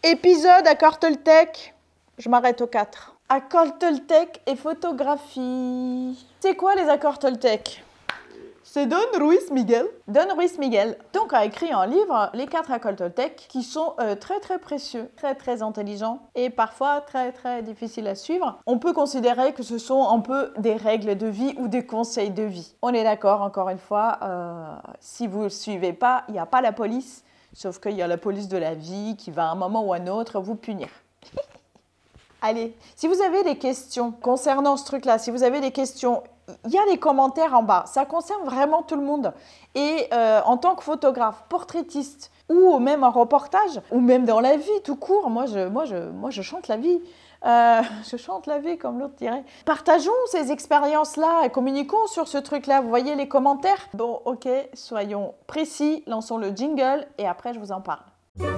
Épisode à Tech. Je m'arrête au 4. Tech et photographie. C'est quoi les accords Toltec? C'est Don Ruiz Miguel. Don Ruiz Miguel donc a écrit un livre, les 4 accords Toltec, qui sont très très précieux, très très intelligents et parfois très très difficiles à suivre. On peut considérer que ce sont un peu des règles de vie ou des conseils de vie. On est d'accord, encore une fois, si vous ne le suivez pas, il n'y a pas la police, sauf qu'il y a la police de la vie qui va à un moment ou à un autre vous punir. Allez, si vous avez des questions concernant ce truc-là, si vous avez des questions, il y a des commentaires en bas. Ça concerne vraiment tout le monde. Et en tant que photographe, portraitiste, ou même en reportage, ou même dans la vie tout court, moi je chante la vie. Je chante la vie, comme l'autre dirait. Partageons ces expériences-là et communiquons sur ce truc-là. Vous voyez les commentaires? Bon, ok, soyons précis, lançons le jingle et après je vous en parle.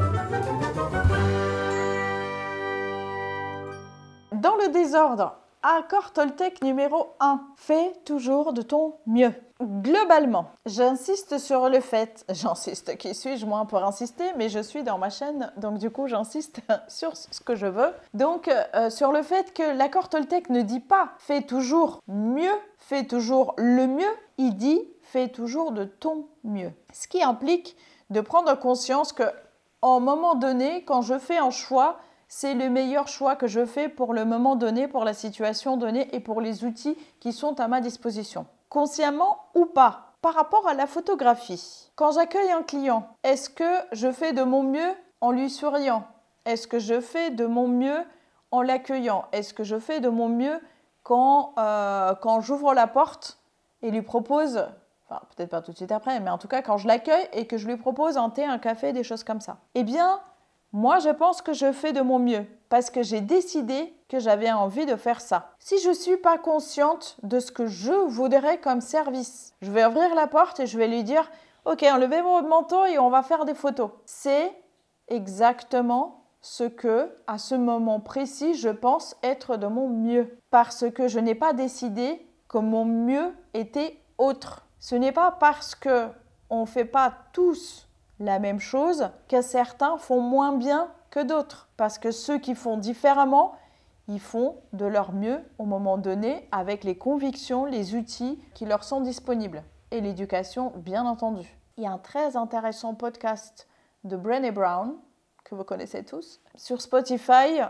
Dans le désordre, accord Toltec numéro 1. Fais toujours de ton mieux. Globalement, j'insiste sur le fait, qui suis-je moi pour insister, mais je suis dans ma chaîne, donc du coup j'insiste sur ce que je veux. Donc sur le fait que l'accord Toltec ne dit pas fais toujours mieux, fais toujours le mieux, il dit fais toujours de ton mieux. Ce qui implique de prendre conscience qu'à un moment donné, quand je fais un choix, c'est le meilleur choix que je fais pour le moment donné, pour la situation donnée et pour les outils qui sont à ma disposition. Consciemment ou pas, par rapport à la photographie. Quand j'accueille un client, est-ce que je fais de mon mieux en lui souriant? Est-ce que je fais de mon mieux en l'accueillant? Est-ce que je fais de mon mieux quand j'ouvre la porte et lui propose, enfin peut-être pas tout de suite après, mais en tout cas quand je l'accueille et que je lui propose un thé, un café, des choses comme ça? Eh bien, moi, je pense que je fais de mon mieux parce que j'ai décidé que j'avais envie de faire ça. Si je ne suis pas consciente de ce que je voudrais comme service, je vais ouvrir la porte et je vais lui dire « Ok, enlevez votre manteau et on va faire des photos. » C'est exactement ce que, à ce moment précis, je pense être de mon mieux. Parce que je n'ai pas décidé que mon mieux était autre. Ce n'est pas parce qu'on ne fait pas tous la même chose que certains font moins bien que d'autres. Parce que ceux qui font différemment, ils font de leur mieux au moment donné avec les convictions, les outils qui leur sont disponibles. Et l'éducation, bien entendu. Il y a un très intéressant podcast de Brené Brown, que vous connaissez tous, sur Spotify,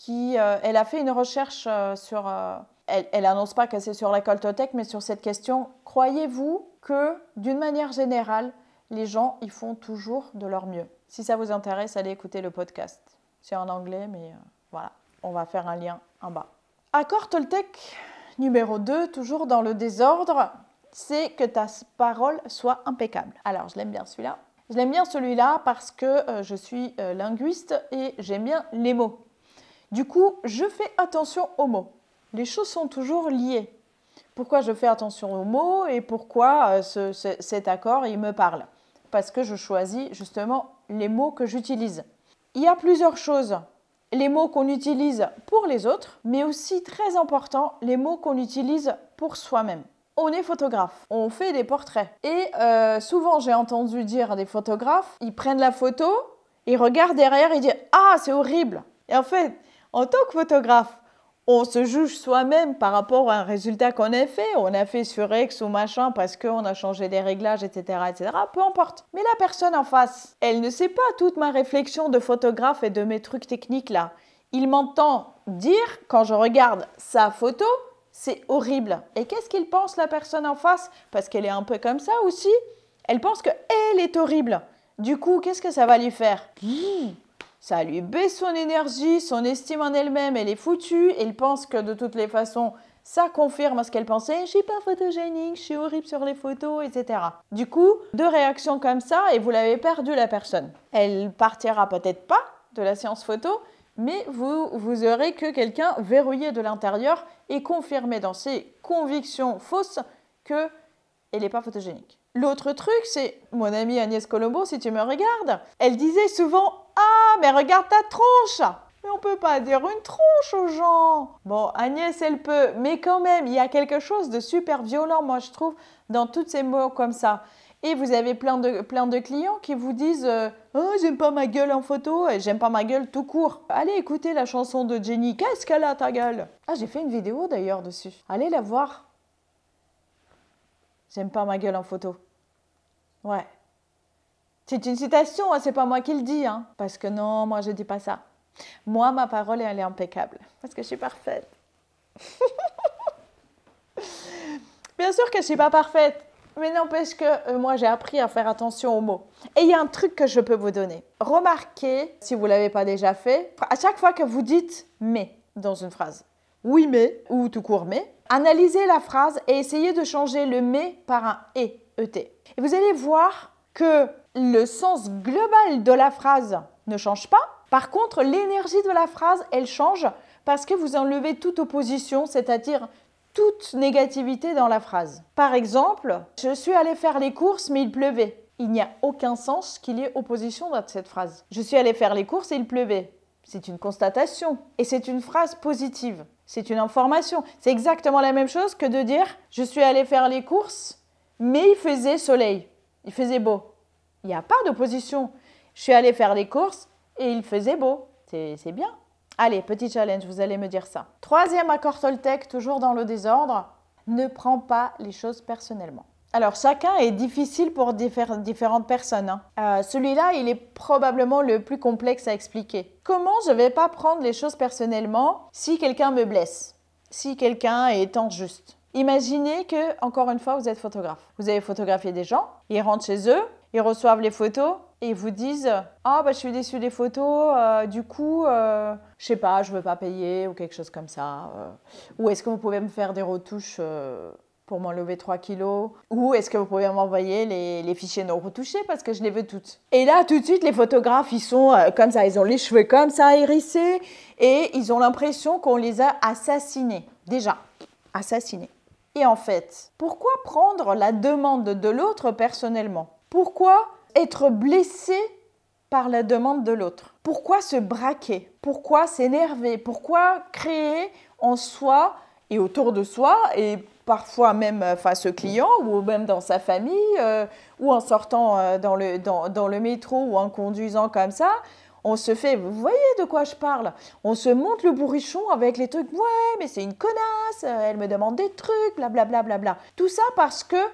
elle a fait une recherche sur... Elle n'annonce pas que c'est sur l'accord Toltec, mais sur cette question, croyez-vous que, d'une manière générale, les gens, ils font toujours de leur mieux? Si ça vous intéresse, allez écouter le podcast. C'est en anglais, mais voilà, on va faire un lien en bas. Accord Toltec numéro 2, toujours dans le désordre, c'est que ta parole soit impeccable. Alors, je l'aime bien celui-là. Je l'aime bien celui-là parce que je suis linguiste et j'aime bien les mots. Du coup, je fais attention aux mots. Les choses sont toujours liées. Pourquoi je fais attention aux mots et pourquoi cet accord, il me parle? Parce que je choisis justement les mots que j'utilise. Il y a plusieurs choses. Les mots qu'on utilise pour les autres, mais aussi très important, les mots qu'on utilise pour soi-même. On est photographe, on fait des portraits. Et souvent, j'ai entendu dire des photographes, ils prennent la photo, ils regardent derrière et disent « Ah, c'est horrible !» Et en fait, en tant que photographe, on se juge soi-même par rapport à un résultat qu'on a fait. On a fait sur X ou machin parce qu'on a changé des réglages, etc., etc. Peu importe. Mais la personne en face, elle ne sait pas toute ma réflexion de photographe et de mes trucs techniques là. Il m'entend dire, quand je regarde sa photo, c'est horrible. Et qu'est-ce qu'il pense la personne en face? Parce qu'elle est un peu comme ça aussi. Elle pense qu'elle est horrible. Du coup, qu'est-ce que ça va lui faire? Ça lui baisse son énergie, son estime en elle-même, elle est foutue. Elle pense que de toutes les façons, ça confirme ce qu'elle pensait. Je suis pas photogénique, je suis horrible sur les photos, etc. Du coup, 2 réactions comme ça et vous l'avez perdu la personne. Elle partira peut-être pas de la séance photo, mais vous aurez que quelqu'un verrouillé de l'intérieur et confirmé dans ses convictions fausses qu'elle n'est pas photogénique. L'autre truc, c'est mon amie Agnès Colombo, si tu me regardes, elle disait souvent « Ah, mais regarde ta tronche !» Mais on ne peut pas dire une tronche aux gens. Bon, Agnès, elle peut, mais quand même, il y a quelque chose de super violent, moi, je trouve, dans tous ces mots comme ça. Et vous avez plein de clients qui vous disent oh, j'aime pas ma gueule en photo et j'aime pas ma gueule tout court. Allez écouter la chanson de Jenny. Qu'est-ce qu'elle a ta gueule? Ah, j'ai fait une vidéo d'ailleurs dessus. Allez la voir. J'aime pas ma gueule en photo. Ouais. C'est une citation, hein, c'est pas moi qui le dis. Hein, parce que non, moi je dis pas ça. Moi, ma parole, elle est impeccable. Parce que je suis parfaite. Bien sûr que je suis pas parfaite. Mais n'empêche que moi, j'ai appris à faire attention aux mots. Et il y a un truc que je peux vous donner. Remarquez, si vous ne l'avez pas déjà fait, à chaque fois que vous dites « mais » dans une phrase, « oui mais » ou tout court « mais », analysez la phrase et essayez de changer le « mais » par un « et », E-T. Et vous allez voir que le sens global de la phrase ne change pas. Par contre, l'énergie de la phrase, elle change parce que vous enlevez toute opposition, c'est-à-dire toute négativité dans la phrase. Par exemple, je suis allée faire les courses mais il pleuvait. Il n'y a aucun sens qu'il y ait opposition dans cette phrase. Je suis allée faire les courses et il pleuvait. C'est une constatation et c'est une phrase positive. C'est une information. C'est exactement la même chose que de dire je suis allée faire les courses mais il faisait soleil. Il faisait beau. Il n'y a pas d'opposition. Je suis allée faire les courses et il faisait beau. C'est bien. Allez, petit challenge, vous allez me dire ça. Troisième accord Toltec, toujours dans le désordre, ne prends pas les choses personnellement. Alors, chacun est difficile pour différentes personnes. Hein. Celui-là, il est probablement le plus complexe à expliquer. Comment je ne vais pas prendre les choses personnellement si quelqu'un me blesse, si quelqu'un est injuste? Imaginez que, encore une fois, vous êtes photographe. Vous avez photographié des gens, ils rentrent chez eux, ils reçoivent les photos et ils vous disent « Ah, bah, je suis déçue des photos, du coup, je sais pas, je veux pas payer » ou quelque chose comme ça. Ou est-ce que vous pouvez me faire des retouches pour m'enlever 3 kilos? Ou est-ce que vous pouvez m'envoyer les fichiers non retouchés parce que je les veux toutes? Et là, tout de suite, les photographes, ils sont comme ça, ils ont les cheveux comme ça, hérissés, et ils ont l'impression qu'on les a assassinés. Déjà, assassinés. Et en fait, pourquoi prendre la demande de l'autre personnellement? Pourquoi être blessé par la demande de l'autre? Pourquoi se braquer? Pourquoi s'énerver? Pourquoi créer en soi et autour de soi, et parfois même face au client ou même dans sa famille, ou en sortant dans le métro ou en conduisant comme ça, on se fait, vous voyez de quoi je parle? On se monte le bourrichon avec les trucs, ouais, mais c'est une connasse, elle me demande des trucs, blablabla. Bla, bla, bla. Tout ça parce que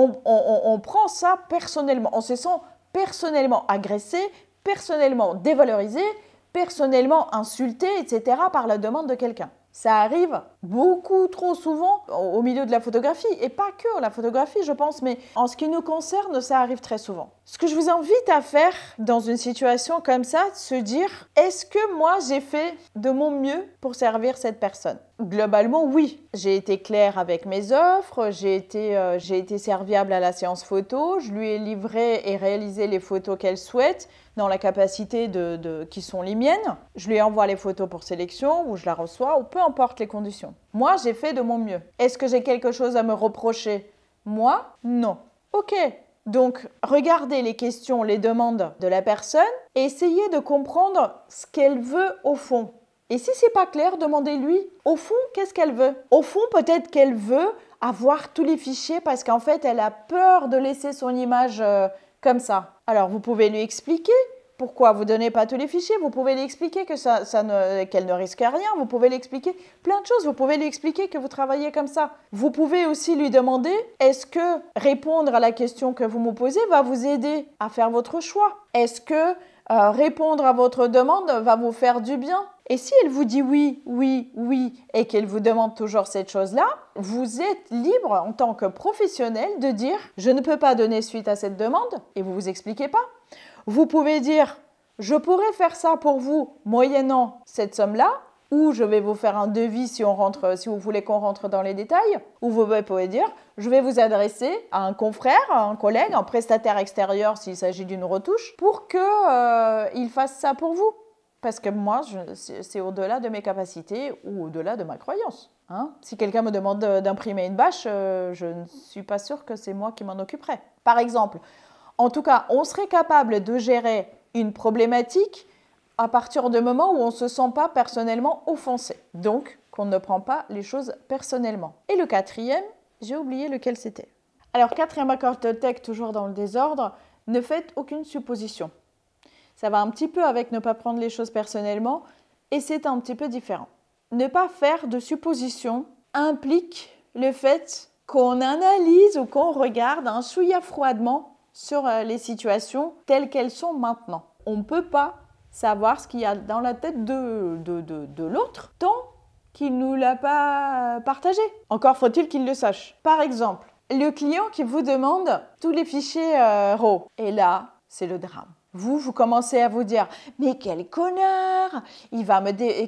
on prend ça personnellement. On se sent personnellement agressé, personnellement dévalorisé, personnellement insulté, etc. par la demande de quelqu'un. Ça arrive beaucoup trop souvent au milieu de la photographie, et pas que la photographie, je pense, mais en ce qui nous concerne, ça arrive très souvent. Ce que je vous invite à faire dans une situation comme ça, se dire, est-ce que moi j'ai fait de mon mieux pour servir cette personne? Globalement, oui. J'ai été claire avec mes offres, j'ai été serviable à la séance photo, je lui ai livré et réalisé les photos qu'elle souhaite, dans la capacité qui sont les miennes. Je lui envoie les photos pour sélection ou je la reçois ou peu importe les conditions. Moi, j'ai fait de mon mieux. Est-ce que j'ai quelque chose à me reprocher? Moi, non. Ok. Donc, regardez les questions, les demandes de la personne et essayez de comprendre ce qu'elle veut au fond. Et si c'est pas clair, demandez-lui, au fond, qu'est-ce qu'elle veut? Au fond, peut-être qu'elle veut avoir tous les fichiers parce qu'en fait, elle a peur de laisser son image comme ça. Alors, vous pouvez lui expliquer pourquoi vous ne donnez pas tous les fichiers. Vous pouvez lui expliquer qu'elle ne risque rien. Vous pouvez lui expliquer plein de choses. Vous pouvez lui expliquer que vous travaillez comme ça. Vous pouvez aussi lui demander, est-ce que répondre à la question que vous me posez va vous aider à faire votre choix? Est-ce que répondre à votre demande va vous faire du bien? Et si elle vous dit oui, oui, oui, et qu'elle vous demande toujours cette chose-là, vous êtes libre en tant que professionnel de dire « je ne peux pas donner suite à cette demande » et vous ne vous expliquez pas. Vous pouvez dire « je pourrais faire ça pour vous moyennant cette somme-là » ou « je vais vous faire un devis si vous voulez qu'on rentre dans les détails » ou vous pouvez dire « je vais vous adresser à un confrère, à un collègue, un prestataire extérieur s'il s'agit d'une retouche pour qu'il fasse ça pour vous. » Parce que moi, c'est au-delà de mes capacités ou au-delà de ma croyance. Hein? Si quelqu'un me demande d'imprimer une bâche, je ne suis pas sûre que c'est moi qui m'en occuperai. Par exemple, en tout cas, on serait capable de gérer une problématique à partir du moment où on ne se sent pas personnellement offensé. Donc, qu'on ne prend pas les choses personnellement. Et le quatrième, j'ai oublié lequel c'était. Alors, quatrième accord Toltec, toujours dans le désordre, ne faites aucune supposition. Ça va un petit peu avec ne pas prendre les choses personnellement et c'est un petit peu différent. Ne pas faire de supposition implique le fait qu'on analyse ou qu'on regarde un chouïa froidement sur les situations telles qu'elles sont maintenant. On ne peut pas savoir ce qu'il y a dans la tête de l'autre tant qu'il ne nous l'a pas partagé. Encore faut-il qu'il le sache. Par exemple, le client qui vous demande tous les fichiers RAW. Et là, c'est le drame. Vous commencez à vous dire « Mais quel connard! Il va me...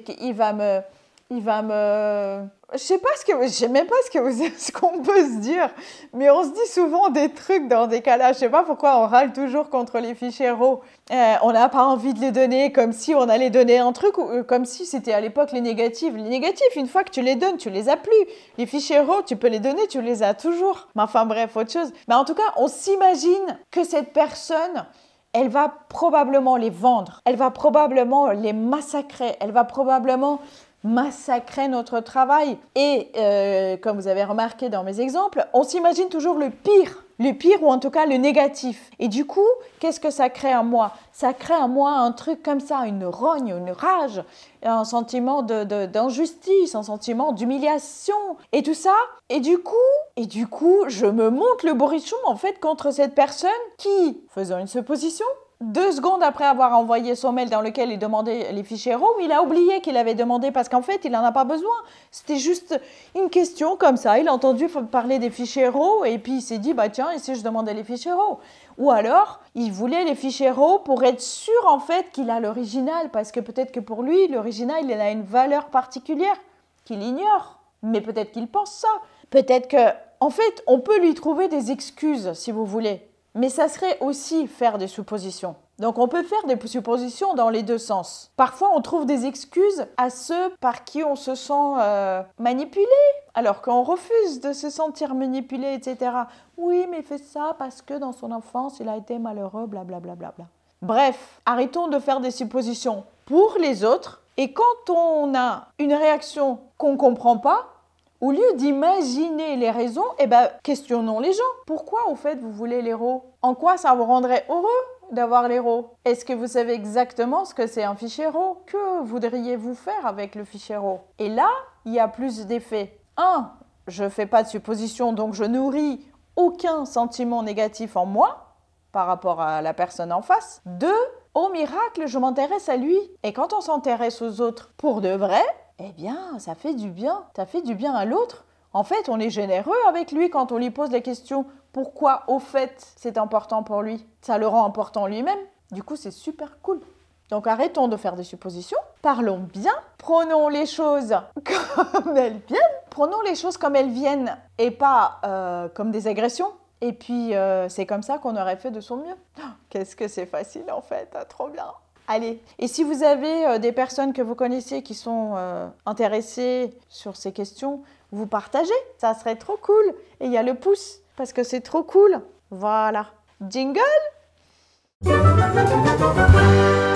Je sais même pas ce qu'on peut se dire, mais on se dit souvent des trucs dans des cas-là. Je sais pas pourquoi on râle toujours contre les fichiers RAW. On n'a pas envie de les donner comme si on allait donner un truc, comme si c'était à l'époque les négatifs. Les négatifs, une fois que tu les donnes, tu les as plus. Les fichiers RAW, tu peux les donner, tu les as toujours. Mais enfin bref, autre chose. Mais en tout cas, on s'imagine que cette personne... elle va probablement les vendre, elle va probablement les massacrer, elle va probablement massacrer notre travail. Et comme vous avez remarqué dans mes exemples, on s'imagine toujours le pire ou en tout cas le négatif. Et du coup, qu'est-ce que ça crée en moi? Ça crée en moi un truc comme ça, une rogne, une rage, un sentiment d'injustice, un sentiment d'humiliation et tout ça. Et du coup, je me monte le bourrichon en fait contre cette personne qui, faisant une supposition, 2 secondes après avoir envoyé son mail dans lequel il demandait les fichiers RAW, il a oublié qu'il avait demandé parce qu'en fait, il n'en a pas besoin. C'était juste une question comme ça. Il a entendu parler des fichiers RAW et puis il s'est dit, bah tiens, et si je demandais les fichiers RAW? Ou alors, il voulait les fichiers RAW pour être sûr en fait qu'il a l'original parce que peut-être que pour lui, l'original, il a une valeur particulière qu'il ignore. Mais peut-être qu'il pense ça. Peut-être que, en fait, on peut lui trouver des excuses si vous voulez. Mais ça serait aussi faire des suppositions. Donc on peut faire des suppositions dans les deux sens. Parfois on trouve des excuses à ceux par qui on se sent manipulé, alors qu'on refuse de se sentir manipulé, etc. Oui, mais il fait ça parce que dans son enfance il a été malheureux, blablabla. Bref, arrêtons de faire des suppositions pour les autres. Et quand on a une réaction qu'on ne comprend pas, au lieu d'imaginer les raisons, questionnons les gens. Pourquoi, au fait, vous voulez les RAW? En quoi ça vous rendrait heureux d'avoir les RAW? Est-ce que vous savez exactement ce que c'est un fichier RAW? Que voudriez-vous faire avec le fichier RAW? Et là, il y a plus d'effets. 1. Je ne fais pas de supposition, donc je nourris aucun sentiment négatif en moi par rapport à la personne en face. 2. Au miracle, je m'intéresse à lui. Et quand on s'intéresse aux autres pour de vrai, eh bien, ça fait du bien. Ça fait du bien à l'autre. En fait, on est généreux avec lui quand on lui pose la question « Pourquoi, au fait, c'est important pour lui ?» Ça le rend important lui-même. Du coup, c'est super cool. Donc, arrêtons de faire des suppositions. Parlons bien. Prenons les choses comme elles viennent. Prenons les choses comme elles viennent et pas comme des agressions. Et puis, c'est comme ça qu'on aurait fait de son mieux. Oh, qu'est-ce que c'est facile, en fait. Trop bien. Allez, et si vous avez des personnes que vous connaissez qui sont intéressées sur ces questions, vous partagez, ça serait trop cool. Et il y a le pouce, parce que c'est trop cool. Voilà. Jingle!